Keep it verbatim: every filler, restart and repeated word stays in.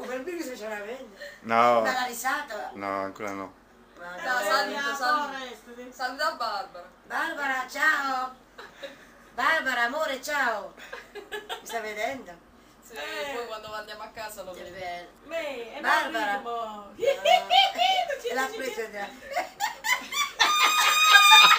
quel bimbo ce la vende. No. Ma la risata? No, ancora no. Ma No, dai. saluta, saluta. Saluta Barbara. Barbara, ciao! Barbara, amore, ciao! Mi sta vedendo? Sì, eh. Poi quando andiamo a casa lo vedi. Me, è Barbara! No. E l'ha preso da...